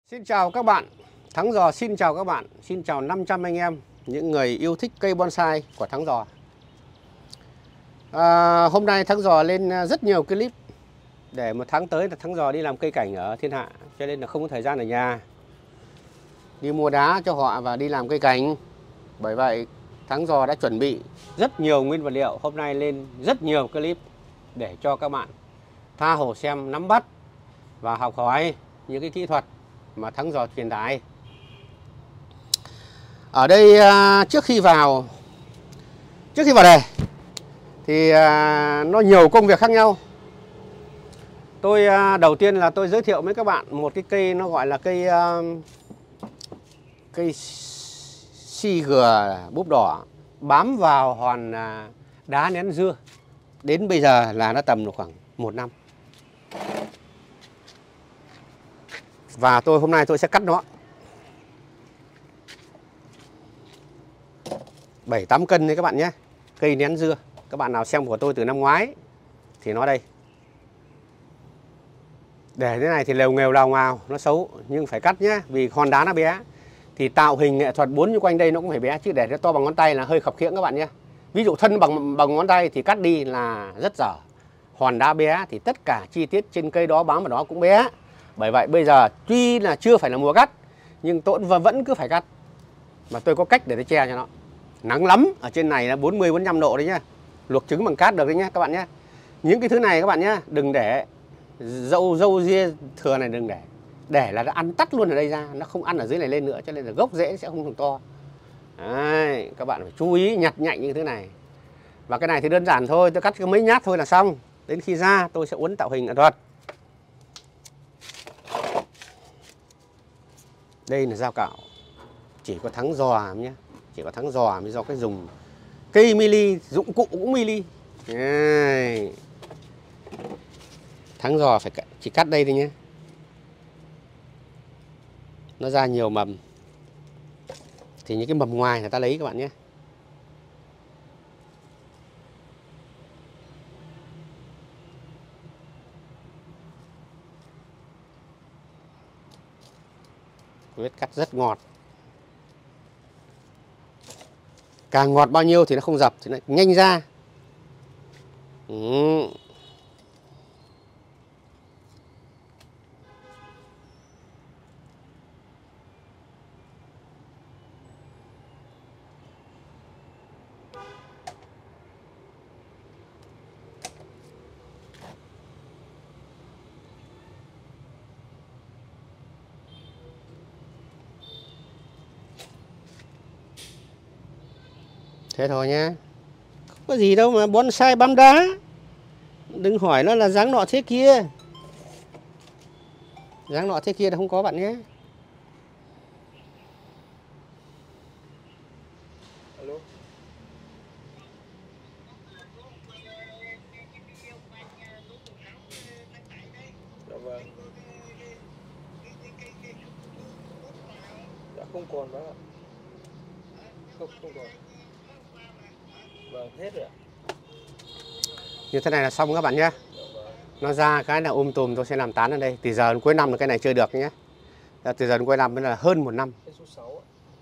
Xin chào các bạn, Thắng Giò xin chào các bạn, xin chào 500 anh em, những người yêu thích cây bonsai của Thắng Giò. Hôm nay Thắng Giò lên rất nhiều clip để một tháng tới là Thắng Giò đi làm cây cảnh ở thiên hạ, cho nên là không có thời gian ở nhà. Đi mua đá cho họ và đi làm cây cảnh. Bởi vậy Thắng Giò đã chuẩn bị rất nhiều nguyên vật liệu, hôm nay lên rất nhiều clip để cho các bạn tha hồ xem, nắm bắt và học hỏi những cái kỹ thuật mà Thắng Giò truyền tải. Ở đây trước khi vào đề thì nó nhiều công việc khác nhau. Tôi đầu tiên là tôi giới thiệu với các bạn một cái cây, nó gọi là cây CG búp đỏ bám vào hòn đá nén dưa. Đến bây giờ là nó tầm được khoảng 1 năm. Và hôm nay tôi sẽ cắt nó 7-8 cân đấy các bạn nhé. Cây nén dưa. Các bạn nào xem của tôi từ năm ngoái thì nó đây. Để thế này thì lều nghèo lao ngào, nó xấu, nhưng phải cắt nhé. Vì hòn đá nó bé thì tạo hình nghệ thuật 4 như quanh đây nó cũng phải bé, chứ để nó to bằng ngón tay là hơi khập khiễng các bạn nhé. Ví dụ thân bằng ngón tay thì cắt đi là rất dở. Hòn đá bé thì tất cả chi tiết trên cây đó bám vào đó cũng bé. Bởi vậy bây giờ tuy là chưa phải là mùa cắt, nhưng tôi vẫn cứ phải cắt. Mà tôi có cách để tôi che cho nó. Nắng lắm, ở trên này là 40-45 độ đấy nhá. Luộc trứng bằng cát được đấy nhá các bạn nhé. Những cái thứ này các bạn nhé, đừng để dâu ria thừa này, đừng để. Để là nó ăn tắt luôn ở đây ra, nó không ăn ở dưới này lên nữa, cho nên là gốc rễ sẽ không to. Đấy, các bạn phải chú ý nhặt nhạnh những thứ này. Và cái này thì đơn giản thôi, tôi cắt cái mấy nhát thôi là xong. Đến khi ra tôi sẽ uốn tạo hình nghệ thuật. Đây là dao cạo. Chỉ có Thắng Giò nhé. Chỉ có Thắng Giò mới do cái dùng cây mili, dụng cụ cũng mili. Đây. Thắng Giò phải chỉ cắt đây thôi nhé. Nó ra nhiều mầm thì những cái mầm ngoài người ta lấy các bạn nhé. Vết cắt rất ngọt. Càng ngọt bao nhiêu thì nó không dập, thì nó nhanh ra. Thế thôi nhé. Không có gì đâu mà bonsai bám đá. Đừng hỏi nó là dáng nọ thế kia. Dáng nọ thế kia là không có bạn nhé. Alo. Dạ vâng. Dạ không còn bác ạ. Không còn. Vâng, hết rồi ạ. Như thế này là xong các bạn nhé. Nó ra cái là tùm tôi sẽ làm tán ở đây. Từ giờ đến cuối năm là cái này chơi được nhé. Từ giờ đến cuối năm là hơn 1 năm. Số 6 ạ.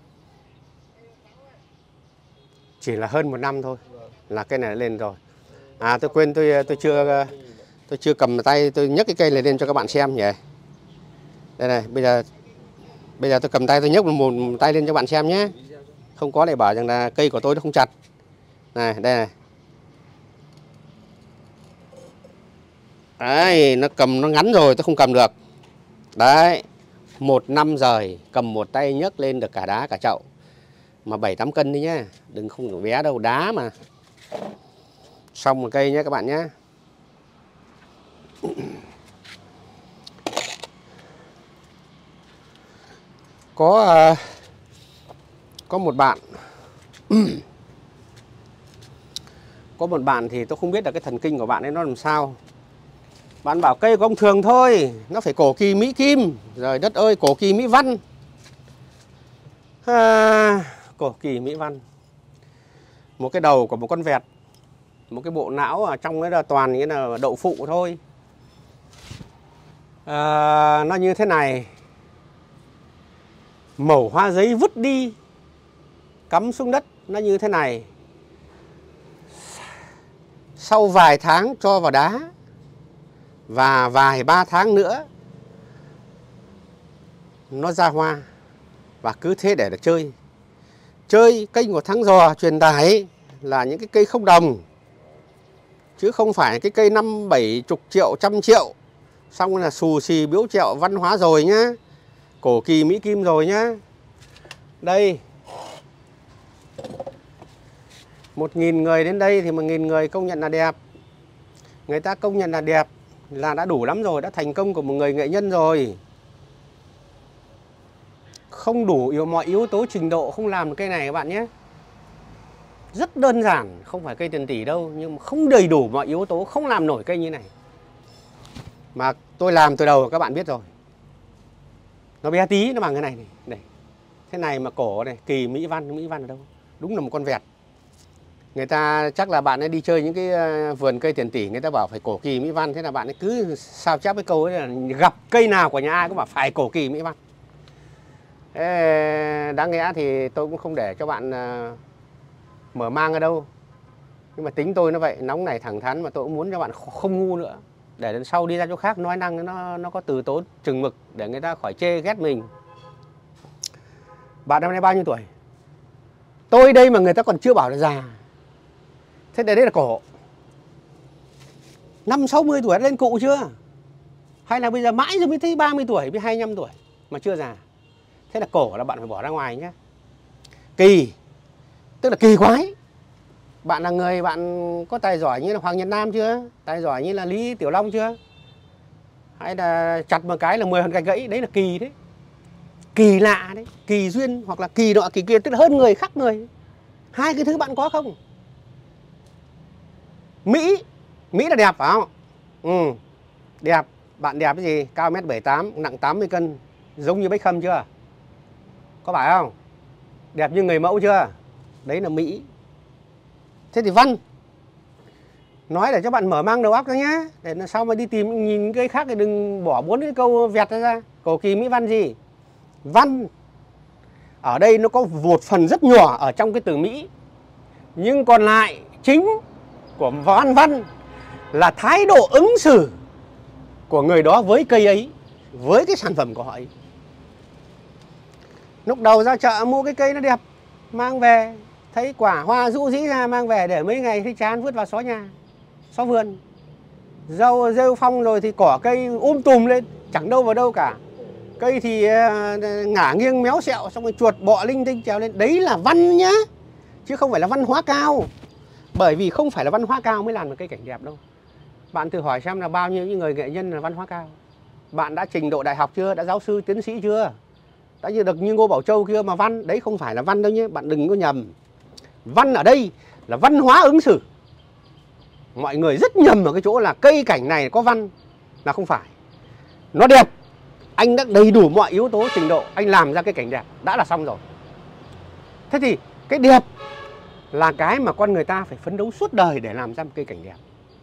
Chỉ là hơn 1 năm thôi là cây này lên rồi. À tôi quên, tôi chưa cầm tay, tôi nhấc cái cây này lên cho các bạn xem nhỉ. Đây này, bây giờ tôi cầm tay, tôi nhấc một tay lên cho bạn xem nhé. Không có để bảo rằng là cây của tôi nó không chặt. Này, đây này. Đấy, nó cầm nó ngắn rồi, tôi không cầm được. Đấy, 1 năm rồi, cầm một tay nhấc lên được cả đá cả chậu. Mà 7-8 cân đi nhá, đừng không bé đâu, đá mà. Xong một cây nhé các bạn nhé. Có một bạn có một bạn thì tôi không biết là cái thần kinh của bạn ấy nó làm sao. Bạn bảo cây của ông Thường thôi, nó phải cổ kỳ Mỹ Kim. Rồi đất ơi, cổ kỳ Mỹ Văn. Cổ kỳ Mỹ Văn. Một cái đầu của một con vẹt, một cái bộ não ở trong ấy là toàn nghĩa là đậu phụ thôi. Nó như thế này. mẩu hoa giấy vứt đi, cắm xuống đất nó như thế này. Sau vài tháng cho vào đá và vài 3 tháng nữa nó ra hoa, và cứ thế để chơi. Chơi kênh của Thắng Giò truyền tải là những cái cây không đồng, chứ không phải cái cây 50-70 triệu, 100 triệu xong là xù xì biếu trẹo văn hóa rồi nhá, cổ kỳ Mỹ Kim rồi nhá. Đây 1.000 người đến đây thì 1.000 người công nhận là đẹp. Người ta công nhận là đẹp là đã đủ lắm rồi, đã thành công của một người nghệ nhân rồi. Không đủ mọi yếu tố trình độ không làm được cây này các bạn nhé. Rất đơn giản, không phải cây tiền tỷ đâu, nhưng mà không đầy đủ mọi yếu tố không làm nổi cây như này. Mà tôi làm từ đầu các bạn biết rồi. Nó bé tí, nó bằng cái này này. Thế này mà cổ này, kỳ Mỹ Văn ở đâu? Đúng là một con vẹt. Người ta chắc là bạn ấy đi chơi những cái vườn cây tiền tỷ, người ta bảo phải cổ kỳ Mỹ Văn. Thế là bạn ấy cứ sao chép cái câu ấy là gặp cây nào của nhà ai cũng bảo phải cổ kỳ Mỹ Văn. Thế đáng lẽ thì tôi cũng không để cho bạn mở mang ở đâu. Nhưng mà tính tôi nó vậy, nóng này thẳng thắn, mà tôi cũng muốn cho bạn không ngu nữa. Để lần sau đi ra chỗ khác nói năng nó có từ tốn chừng mực để người ta khỏi chê ghét mình. Bạn năm nay bao nhiêu tuổi? Tôi đây mà người ta còn chưa bảo là già. Thế đấy là cổ. 50-60 tuổi đã lên cụ chưa? Hay là bây giờ mãi rồi mới thấy 30 tuổi, mới 25 tuổi mà chưa già? Thế là cổ là bạn phải bỏ ra ngoài nhé. Kỳ, tức là kỳ quái. Bạn là người bạn có tài giỏi như là Hoàng Nhật Nam chưa? Tài giỏi như là Lý Tiểu Long chưa? Hay là chặt một cái là 10 hòn gạch gãy, đấy là kỳ đấy. Kỳ lạ đấy, kỳ duyên hoặc là kỳ nọ kỳ kia, tức là hơn người khác người. Hai cái thứ bạn có không? Mỹ là đẹp phải không? Ừ, đẹp. Bạn đẹp cái gì? Cao 1m78, nặng 80 cân, giống như Beckham chưa? Có phải không? Đẹp như người mẫu chưa? Đấy là Mỹ. Thế thì văn, nói để cho bạn mở mang đầu óc ra nhá. Để sau mà đi tìm nhìn cái khác thì đừng bỏ 4 cái câu vẹt ra. Cổ kỳ Mỹ Văn gì? Văn ở đây nó có một phần rất nhỏ ở trong cái từ Mỹ, nhưng còn lại chính của văn là thái độ ứng xử của người đó với cây ấy, với cái sản phẩm của họ ấy. Lúc đầu ra chợ mua cái cây nó đẹp, mang về thấy quả hoa rũ rĩ ra, mang về để mấy ngày thấy chán vứt vào xó nhà, xó vườn. Rau rêu phong rồi thì cỏ cây tùm lên, chẳng đâu vào đâu cả. Cây thì ngả nghiêng méo xẹo, xong rồi chuột bọ linh tinh trèo lên. Đấy là văn nhá, chứ không phải là văn hóa cao. Bởi vì không phải là văn hóa cao mới làm được cây cảnh đẹp đâu. Bạn thử hỏi xem là bao nhiêu những người nghệ nhân là văn hóa cao. Bạn đã trình độ đại học chưa? Đã giáo sư tiến sĩ chưa? Đã như được như Ngô Bảo Châu kia mà văn. Đấy không phải là văn đâu nhé, bạn đừng có nhầm. Văn ở đây là văn hóa ứng xử. Mọi người rất nhầm ở cái chỗ là cây cảnh này có văn, là không phải. Nó đẹp, anh đã đầy đủ mọi yếu tố trình độ, anh làm ra cái cảnh đẹp đã là xong rồi. Thế thì cái đẹp là cái mà con người ta phải phấn đấu suốt đời để làm ra một cây cảnh đẹp.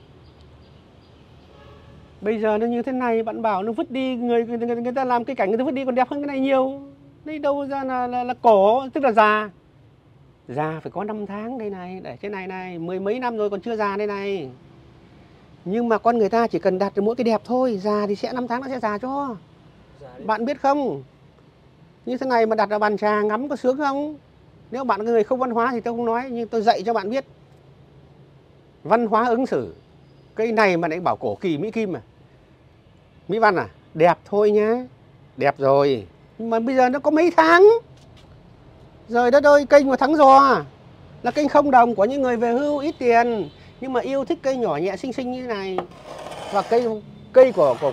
Bây giờ nó như thế này, bạn bảo nó vứt đi, người ta làm cây cảnh người ta vứt đi còn đẹp hơn cái này nhiều. Đây đâu ra là cổ, tức là già. Già phải có 5 tháng đây này, để thế này này, 10 mấy năm rồi còn chưa già đây này. Nhưng mà con người ta chỉ cần đạt được mỗi cái đẹp thôi, già thì sẽ 5 tháng nó sẽ già cho. Bạn biết không? Như thế này mà đặt vào bàn trà ngắm có sướng không? Nếu bạn là người không văn hóa thì tôi không nói, nhưng tôi dạy cho bạn biết. Văn hóa ứng xử. Cây này mà lại bảo cổ kỳ Mỹ Kim à? Mỹ Văn à? Đẹp thôi nhá. Đẹp rồi. Nhưng mà bây giờ nó có mấy tháng. Rồi đất ơi, kênh của Thắng Giò là kênh không đồng của những người về hưu ít tiền, nhưng mà yêu thích cây nhỏ nhẹ xinh xinh như thế này. Và cây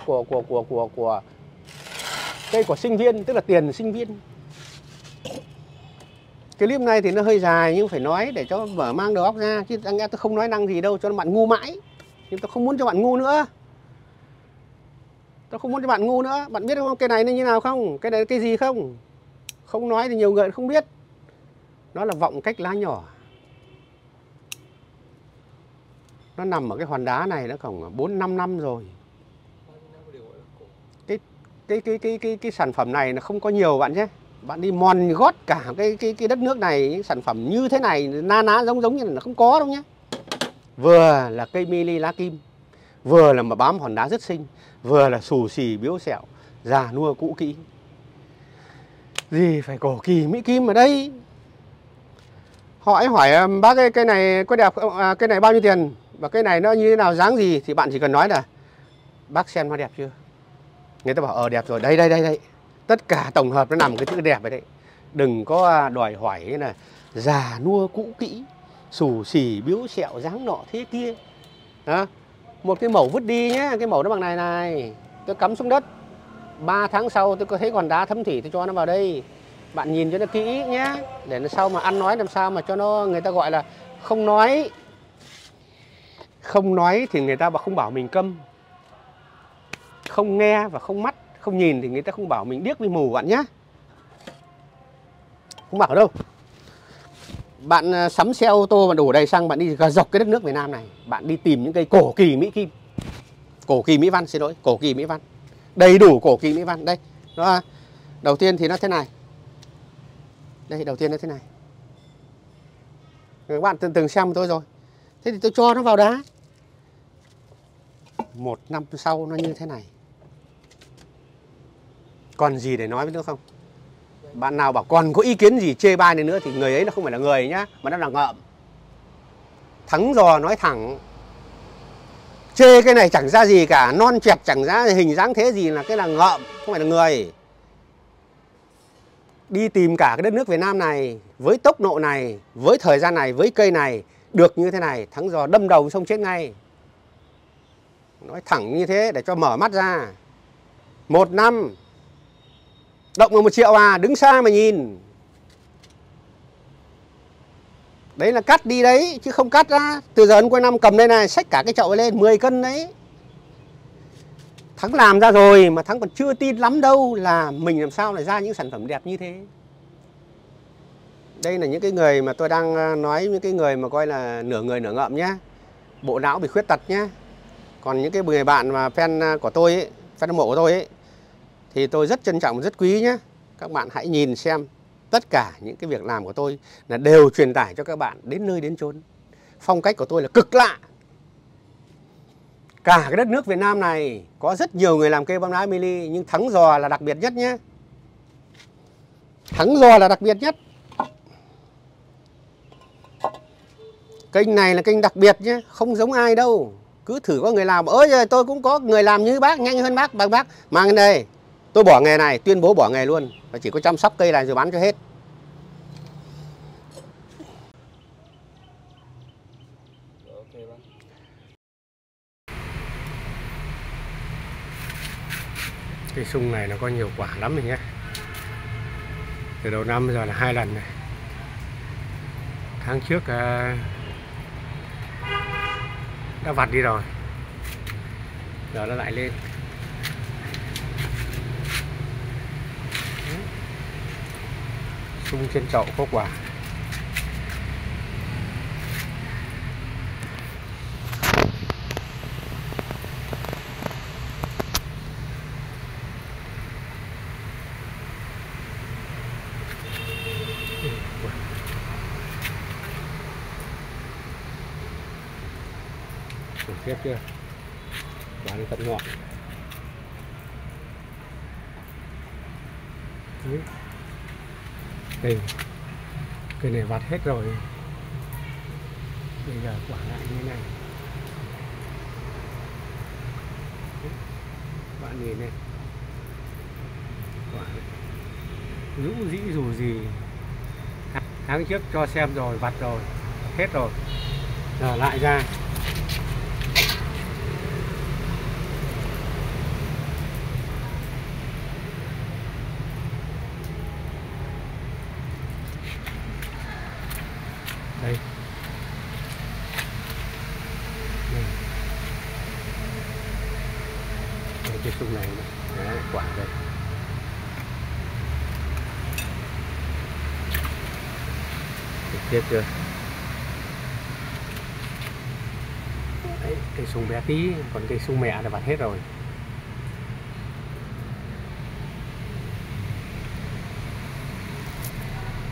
của sinh viên, tức là tiền sinh viên. Cái clip này thì nó hơi dài nhưng phải nói để cho mở mang đầu óc ra, chứ anh em tôi không nói năng gì đâu cho bạn ngu mãi. Nhưng tôi không muốn cho bạn ngu nữa. Tôi không muốn cho bạn ngu nữa. Bạn biết không, cái này nó như nào không? Cái này là cái gì không? Không nói thì nhiều người không biết. Nó là vọng cách lá nhỏ. Nó nằm ở cái hòn đá này nó khoảng 4-5 năm rồi. Cái sản phẩm này nó không có nhiều bạn nhé. Bạn đi mòn gót cả cái đất nước này, những sản phẩm như thế này na ná giống như là không có đâu nhé. Vừa là cây mili lá kim, vừa là mà bám hòn đá rất xinh, vừa là xù xì biếu xẹo, già nua cũ kỹ. Gì phải cổ kỳ Mỹ Kim ở đây. Họ ấy hỏi bác ơi, cây này có đẹp không? Cây này bao nhiêu tiền? Và cây này nó như thế nào, dáng gì? Thì bạn chỉ cần nói là bác xem nó đẹp chưa? Người ta bảo đẹp rồi, đây. Tất cả tổng hợp nó nằm cái chữ đẹp ở đấy. Đừng có đòi hỏi là già nua cũ kỹ, xù xì biếu sẹo dáng nọ thế kia. Đó. Một cái mẩu vứt đi nhé, cái mẩu nó bằng này. Tôi cắm xuống đất. 3 tháng sau tôi có thấy còn đá thấm thủy tôi cho nó vào đây. Bạn nhìn cho nó kỹ nhé, để nó sau mà ăn nói làm sao mà cho nó, người ta gọi là không nói. Không nói thì người ta không bảo mình câm. Không nghe và không mắt, không nhìn thì người ta không bảo mình điếc với mù bạn nhé. Không bảo đâu. Bạn sắm xe ô tô mà đổ đầy xăng, bạn đi dọc cái đất nước Việt Nam này, bạn đi tìm những cây cổ kỳ Mỹ Kim. Cổ kỳ Mỹ Văn, xin lỗi, cổ kỳ Mỹ Văn. Đầy đủ cổ kỳ Mỹ Văn. Đây, đó. Đầu tiên thì nó thế này. Đây, đầu tiên nó thế này. Các bạn từng xem tôi rồi. Thế thì tôi cho nó vào đá. 1 năm sau nó như thế này. Còn gì để nói với nữa không? Bạn nào bảo còn có ý kiến gì chê bai này nữa thì người ấy nó không phải là người nhá, mà nó là ngợm. Thắng giò nói thẳng. Chê cái này chẳng ra gì cả, non chẹt chẳng ra hình dáng thế gì là cái là ngợm, không phải là người. Đi tìm cả cái đất nước Việt Nam này, với tốc độ này, với thời gian này, với cây này, được như thế này, thắng giò đâm đầu xong chết ngay. Nói thẳng như thế để cho mở mắt ra. 1 năm động vào 1 triệu à, đứng xa mà nhìn. Đấy là cắt đi đấy, chứ không cắt ra. Từ giờ đến cuối năm cầm đây này, xách cả cái chậu lên 10 cân đấy. Thắng làm ra rồi mà Thắng còn chưa tin lắm đâu là mình làm sao lại ra những sản phẩm đẹp như thế. Đây là những cái người mà tôi đang nói, những cái người mà coi là nửa người nửa ngợm nhá. Bộ não bị khuyết tật nhá. Còn những cái người bạn mà fan của tôi ấy, fan hâm mộ của tôi ấy, thì tôi rất trân trọng, rất quý nhé. Các bạn hãy nhìn xem, tất cả những cái việc làm của tôi là đều truyền tải cho các bạn đến nơi đến chốn. Phong cách của tôi là cực lạ. Cả cái đất nước Việt Nam này có rất nhiều người làm cây bóng đá mini, nhưng thắng giò là đặc biệt nhất nhé. Thắng giò là đặc biệt nhất. Kênh này là kênh đặc biệt nhé, không giống ai đâu. Cứ thử có người làm, ơi tôi cũng có người làm như bác, nhanh hơn bác, bằng bác. Mang đây, tôi bỏ nghề này, tuyên bố bỏ nghề luôn. Và chỉ có chăm sóc cây này rồi bán cho hết. Cây sung này nó có nhiều quả lắm rồi nhé. Từ đầu năm giờ là 2 lần này. Tháng trước đã vặt đi rồi, giờ nó lại lên. Sung trên chậu có quả. Tiếp chưa? Bán tận ngọn. Đây, cây này vặt hết rồi. Bây giờ quả lại như này. Bạn nhìn này, quả rũ rĩ dù gì. Tháng trước cho xem rồi, vặt rồi, hết rồi. Giờ lại ra. Đây. Đây cái sung này, đấy, quả đây. Tiếp chưa? Đấy, cây sung bé tí, còn cây sung mẹ là vặt hết rồi.